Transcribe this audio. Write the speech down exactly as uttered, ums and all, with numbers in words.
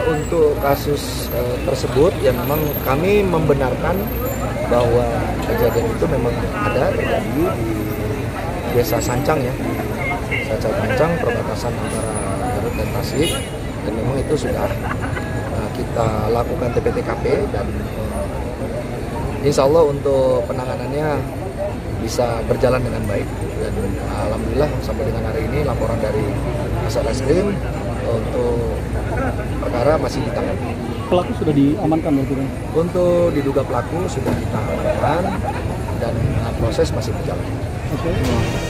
untuk kasus uh, tersebut ya memang kami membenarkan bahwa kejadian itu memang ada terjadi di Desa Sancang ya, Desa Sancang perbatasan antara Garut dan Tasik, dan memang itu sudah uh, kita lakukan T P T K P dan uh, insya Allah untuk penanganannya bisa berjalan dengan baik, dan alhamdulillah sampai dengan hari ini laporan dari Kasat-Reskrim untuk perkara masih ditangani. Pelaku sudah diamankan berarti? Untuk diduga pelaku sudah kita amankan dan proses masih berjalan. Oke.